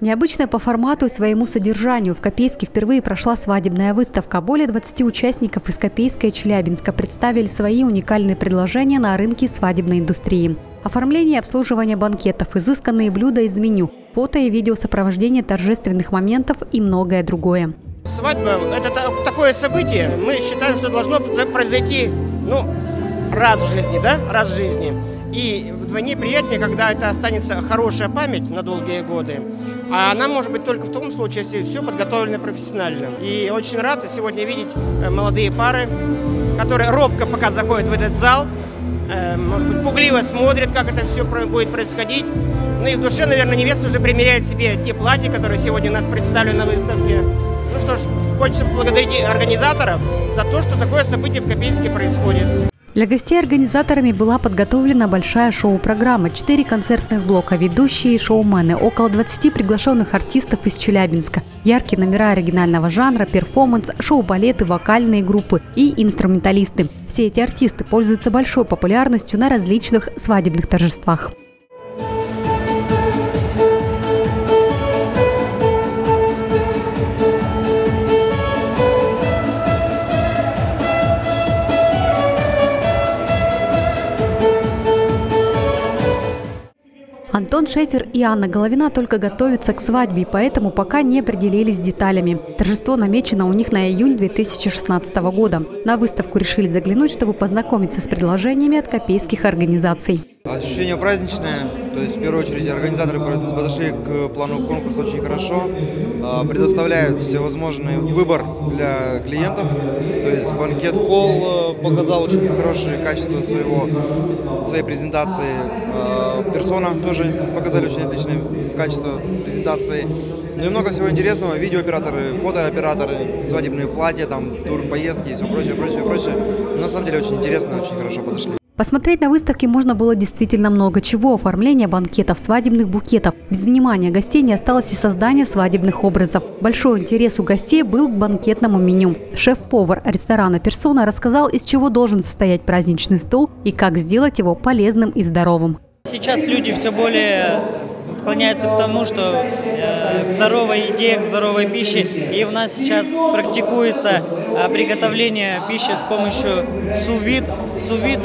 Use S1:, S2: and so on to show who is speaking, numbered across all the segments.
S1: Необычная по формату и своему содержанию, в Копейске впервые прошла свадебная выставка. Более 20 участников из Копейска и Челябинска представили свои уникальные предложения на рынке свадебной индустрии. Оформление и обслуживание банкетов, изысканные блюда из меню, фото и видеосопровождение торжественных моментов и многое другое.
S2: Свадьба – это такое событие, мы считаем, что должно произойти раз в жизни, да? Раз в жизни. И вдвойне приятнее, когда это останется хорошая память на долгие годы. А она может быть только в том случае, если все подготовлено профессионально. И очень рад сегодня видеть молодые пары, которые робко пока заходят в этот зал, может быть, пугливо смотрят, как это все будет происходить. Ну и в душе, наверное, невеста уже примеряет себе те платья, которые сегодня у нас представлены на выставке. Ну что ж, хочется поблагодарить организаторов за то, что такое событие в Копейске происходит.
S1: Для гостей организаторами была подготовлена большая шоу-программа, 4 концертных блока, ведущие и шоумены, около 20 приглашенных артистов из Челябинска, яркие номера оригинального жанра, перформанс, шоу-балеты, вокальные группы и инструменталисты. Все эти артисты пользуются большой популярностью на различных свадебных торжествах. Антон Шефер и Анна Головина только готовятся к свадьбе, поэтому пока не определились с деталями. Торжество намечено у них на июнь 2016 года. На выставку решили заглянуть, чтобы познакомиться с предложениями от копейских организаций.
S3: Ощущение праздничное, то есть в первую очередь организаторы подошли к плану конкурса очень хорошо, предоставляют всевозможный выбор для клиентов, то есть банкет-холл показал очень хорошее качество своей презентации, персона тоже показали очень отличное качество презентации. Ну и много всего интересного, видеооператоры, фотооператоры, свадебные платья, там, тур-поездки и все прочее. На самом деле очень интересно, очень хорошо подошли.
S1: Посмотреть на выставке можно было действительно много чего. Оформление банкетов, свадебных букетов. Без внимания гостей не осталось и создание свадебных образов. Большой интерес у гостей был к банкетному меню. Шеф-повар ресторана «Персона» рассказал, из чего должен состоять праздничный стол и как сделать его полезным и здоровым.
S4: Сейчас люди все более склоняются к тому, что к здоровой еде, к здоровой пище. И у нас сейчас практикуется приготовление пищи с помощью су-вид. Су-вид –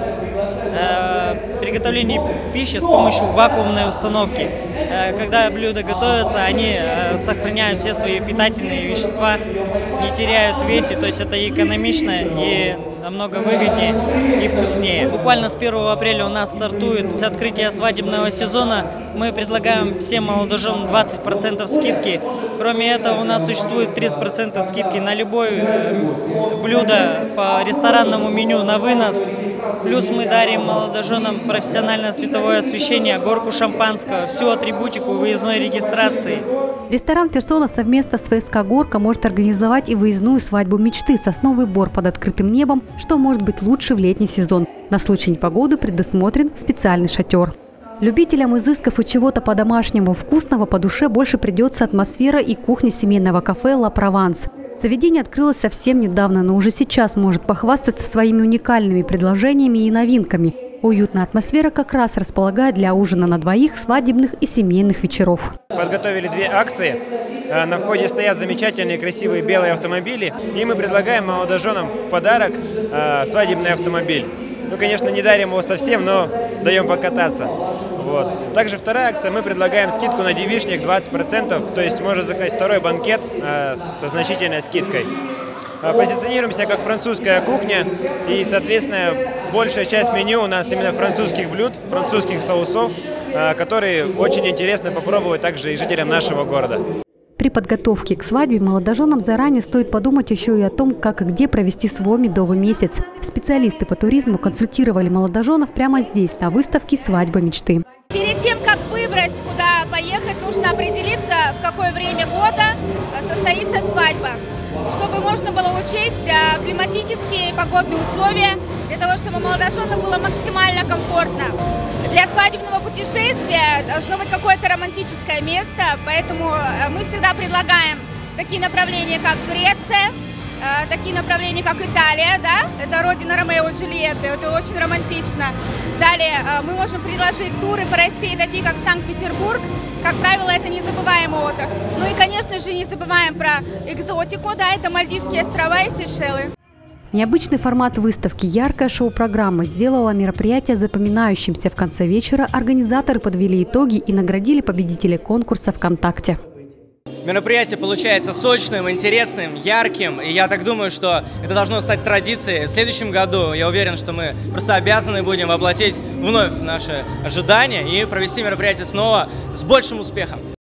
S4: это приготовление пищи с помощью вакуумной установки. Когда блюда готовятся, они сохраняют все свои питательные вещества, не теряют в весе, то есть это экономично и намного выгоднее и вкуснее. Буквально с 1 апреля у нас стартует открытие свадебного сезона. Мы предлагаем всем молодоженам 20% скидки. Кроме этого, у нас существует 30% скидки на любое блюдо по ресторанному меню на вынос. Плюс мы дарим молодоженам профессиональное световое освещение, горку шампанского, всю атрибутику выездной регистрации.
S1: Ресторан «Персона» совместно с ФСК «Горка» может организовать и выездную свадьбу мечты, сосновый бор под открытым небом, что может быть лучше в летний сезон. На случай непогоды предусмотрен специальный шатер. Любителям изысков и чего-то по-домашнему вкусного по душе больше придется атмосфера и кухня семейного кафе «Ла Прованс». Заведение открылось совсем недавно, но уже сейчас может похвастаться своими уникальными предложениями и новинками. Уютная атмосфера как раз располагает для ужина на двоих, свадебных и семейных вечеров.
S5: Подготовили 2 акции. На входе стоят замечательные красивые белые автомобили. И мы предлагаем молодоженам в подарок свадебный автомобиль. Ну, конечно, не дарим его совсем, но даем покататься. Вот. Также вторая акция, мы предлагаем скидку на девичник 20%, то есть можно заказать второй банкет со значительной скидкой. Позиционируемся как французская кухня, и, соответственно, большая часть меню у нас именно французских блюд, французских соусов, которые очень интересно попробовать также и жителям нашего города.
S1: При подготовке к свадьбе молодоженам заранее стоит подумать еще и о том, как и где провести свой медовый месяц. Специалисты по туризму консультировали молодоженов прямо здесь, на выставке «Свадьба мечты».
S6: Перед тем, как выбрать, куда поехать, нужно определиться, в какое время года состоится свадьба, чтобы можно было учесть климатические и погодные условия, для того, чтобы молодоженам было максимально комфортно. Для свадебного путешествия должно быть какое-то романтическое место, поэтому мы всегда предлагаем такие направления, как Греция, такие направления, как Италия, да, это родина Ромео и Джульетты, это очень романтично. Далее мы можем предложить туры по России, такие как Санкт-Петербург. Как правило, это незабываемый отдых. Ну и, конечно же, не забываем про экзотику, да, это Мальдивские острова и Сейшелы.
S1: Необычный формат выставки, яркая шоу-программа сделала мероприятие запоминающимся. В конце вечера организаторы подвели итоги и наградили победителей конкурса ВКонтакте.
S7: Мероприятие получается сочным, интересным, ярким, и я так думаю, что это должно стать традицией. В следующем году я уверен, что мы просто обязаны будем воплотить вновь наши ожидания и провести мероприятие снова с большим успехом.